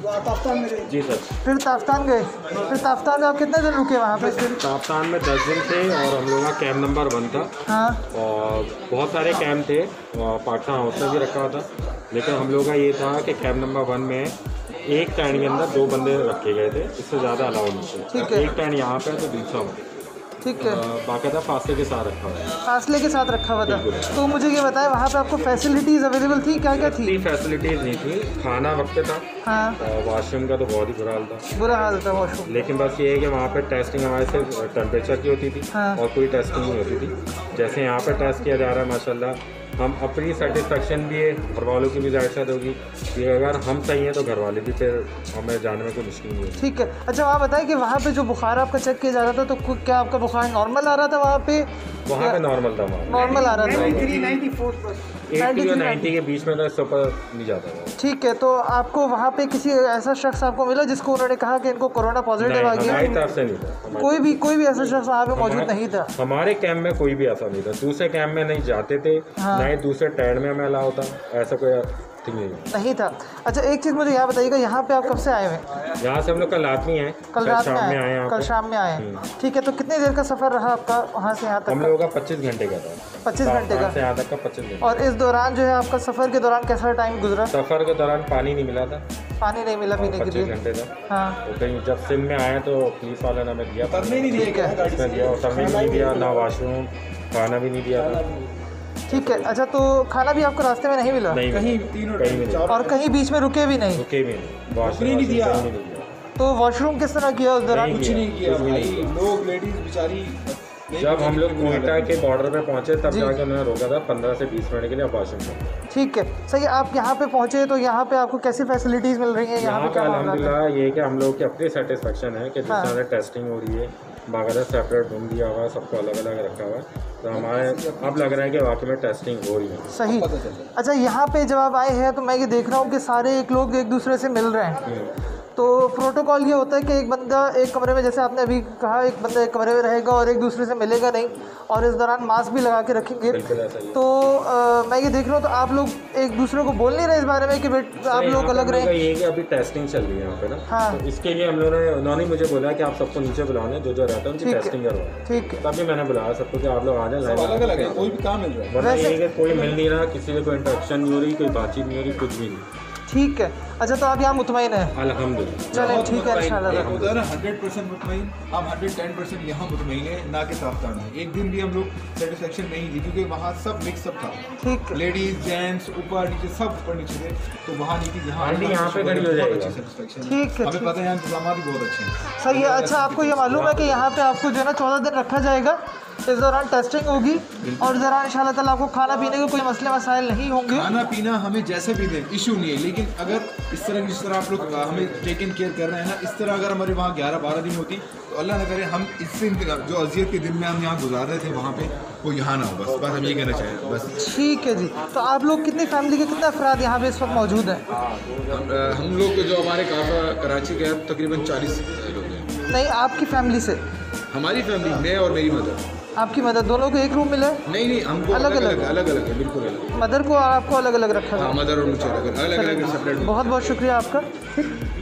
ताफ्तान में जी सर। फिर ताफ्तान गए, फिर ताफ्तान में आप कितने दिन रुके वहाँ पे? फिर ताफ्तान में 10 दिन थे और हम लोगों का कैंप नंबर 1 था। हाँ। और बहुत सारे कैंप थे, पाकिस्तान हाउस में भी रखा हुआ था, लेकिन हम लोगों का ये था कि कैंप नंबर 1 में एक टेंट के अंदर 2 बंदे रखे गए थे, इससे ज़्यादा अलाउ नहीं थे। ठीक है। एक टेंट यहाँ पे तो दूसरा में, ठीक है, बाकायदा फासले के साथ रखा हुआ है। फासले के साथ रखा हुआ था। तो मुझे ये बताएं वहाँ पे आपको फैसिलिटीज़ अवेलेबल थी, क्या क्या थी? इतनी फैसिलिटीज़ नहीं थी, खाना वक्त पे था। हाँ। और वॉशरूम का तो बहुत ही बुरा हाल था। बुरा हाल था वॉशरूम। लेकिन बस ये है कि वहाँ पे टेस्टिंग हमारे सिर्फ टेम्परेचर की होती थी। हाँ। और कोई टेस्टिंग नहीं होती थी। जैसे यहाँ पे टेस्ट किया जा रहा है माशाल्लाह, हम अपनी सेटिस्फेक्शन भी है, घर वालों की भी ज़ाहिर होगी कि अगर हम सही हैं तो घर वाले भी, फिर हमें जाने में कोई मुश्किल नहीं है। ठीक है। अच्छा आप बताएं कि वहाँ पे जो बुखार आपका चेक किया जा रहा था, तो क्या आपका बुखार नॉर्मल आ रहा था वहाँ पे? वहाँ पे नॉर्मल था, नॉर्मल आ रहा था। 80 और 90 के बीच में था, इससे ऊपर नहीं जाता था। ठीक है। तो आपको वहाँ पे किसी ऐसा शख्स आपको मिला जिसको उन्होंने कहा कि इनको कोरोना पॉजिटिव आ गया? हमारी तरफ से नहीं था। कोई भी ऐसा शख्स वहाँ पे मौजूद नहीं था? हमारे कैंप में कोई भी ऐसा नहीं था। दूसरे कैंप में नहीं जाते थे। हाँ। ना ही दूसरे टेंट में हमें अलाउ था, ऐसा कोई नहीं था। अच्छा एक चीज़ मुझे यहाँ बताइएगा, यहाँ पे आप कब से आए हुए? यहाँ से हम लोग कल रात में आए। कल रात में आए? कल शाम में आए। ठीक है। तो कितनी देर का सफ़र रहा आपका वहाँ से यहाँ तक? हम लोगों का 25 घंटे का था। 25 घंटे का यहाँ तक का 25 घंटे। और इस दौरान जो है आपका सफ़र के दौरान कैसा टाइम गुजरा? सफ़र के दौरान पानी नहीं मिला था। पानी नहीं मिला पीने के लिए? 25 घंटे था। हाँ। तो कहीं जब सिंध में आए तो पुलिस वाले ने हमें दिया, नहीं दिया, नहीं दिया, ना वॉशरूम, खाना भी नहीं दिया था। ठीक है। अच्छा तो खाना भी आपको रास्ते में नहीं मिला? नहीं, कहीं और कहीं बीच में रुके भी नहीं? रुके भी नहीं, वॉशरूम नहीं दिया। तो वॉशरूम किस तरह किया उस दौरान? कुछ नहीं किया भाई, लोग लेडीज बेचारी। जब हम लोग कोयटा के बॉर्डर पे पहुंचे तब जाके उन्होंने रोका था 15 से 20 मिनट के लिए वॉशरूम में। ठीक है, सही। आप यहाँ पे पहुंचे तो यहाँ पे आपको कैसी फैसिलिटीज़ मिल रही हैं? यहाँ पे अल्हम्दुलिल्लाह ये कि हम लोग की अपनी सेटिस्फेक्शन है कि जिस तरह से टेस्टिंग हो रही है, बाकायदा सेपरेट रूम दिया हुआ है, सबको अलग अलग रखा हुआ है, तो हमारे अब लग रहा है कि वाकई में टेस्टिंग हो रही है। सही। अच्छा यहाँ पे जब आप आए हैं तो मैं ये देख रहा हूँ कि सारे लोग एक दूसरे से मिल रहे हैं। तो प्रोटोकॉल ये होता है कि एक बंदा एक कमरे में, जैसे आपने अभी कहा, एक बंदा एक कमरे में रहेगा और एक दूसरे से मिलेगा नहीं, और इस दौरान मास्क भी लगा के रखेंगे। तो मैं ये देख रहा हूँ तो आप लोग एक दूसरे को बोल नहीं रहे इस बारे में कि आप लोग अलग रहे? ये कि अभी टेस्टिंग चल रही है यहाँ पे ना। हाँ। तो इसके लिए हम लोगों ने, उन्होंने मुझे बोला कि आप सबको नीचे बुलाने, जो रहता है उनकी टेस्टिंग करवाओ। ठीक है। तभी मैंने बुलाया सबको कि आप लोग आ जाए। अलग अलग है, कोई भी काम मिल रहा है, वरना ये कि कोई मिल नहीं रहा, किसी से कोई इंटरेक्शन नहीं हो रही, कोई बातचीत नहीं हो रही, कुछ भी नहीं। ठीक है। अच्छा तो आप यहाँ मुतमईन हैं? अल्हम्दुलिल्लाह। चलें ठीक है इंशाल्लाह। 100% मुतमईन, हम 110% यहाँ मुतमईन है, ना कि ताफ्तान में। एक दिन भी हम लोग सेटिस्फेक्शन नहीं दी, क्योंकि वहाँ सब मिक्सअप था। ठीक। लेडीज जेंट्स ऊपर नीचे सब ऊपर नीचे थे, तो वहाँ नहीं थी। यहाँ पे खड़ी हो जाएगी। ठीक है, हमें पता है यहाँ इंतजाम भी बहुत अच्छे हैं। सही है। अच्छा आपको ये मालूम है कि यहाँ पे आपको जो है ना 14 दिन रखा जाएगा, इस दौरान टेस्टिंग होगी और ज़रा इंशाल्लाह ताला आपको खाना पीने के कोई मसले मसाइल नहीं होंगे। खाना पीना हमें जैसे भी दें इशू नहीं है, लेकिन अगर इस तरह जिस तरह आप लोग हमें टेक इन केयर कर रहे हैं ना, इस तरह अगर हमारे वहाँ 11-12 दिन होती तो अल्लाह न करे हम इससे जो अजियत के दिन में हम यहाँ गुजार रहे थे वहाँ पे वो यहाँ ना हो। बस हम ये कहना चाहें बस। ठीक है जी। तो आप लोग कितनी फैमिली के कितने अफराद यहाँ पे इस वक्त मौजूद हैं? हम लोग जो हमारे काफ़ा कराची के हैं तकरीबन 40 लोग हैं। नहीं, आपकी फैमिली से? हमारी फैमिली, मैं और मेरी मदर। आपकी मदर, दोनों को एक रूम मिला? नहीं, हमको अलग अलग है, बिल्कुल अलग। मदर को और आपको अलग अलग रखा है? हाँ, मदर और मुझे अलग अलग सेपरेट। बहुत बहुत शुक्रिया आपका। ठीक।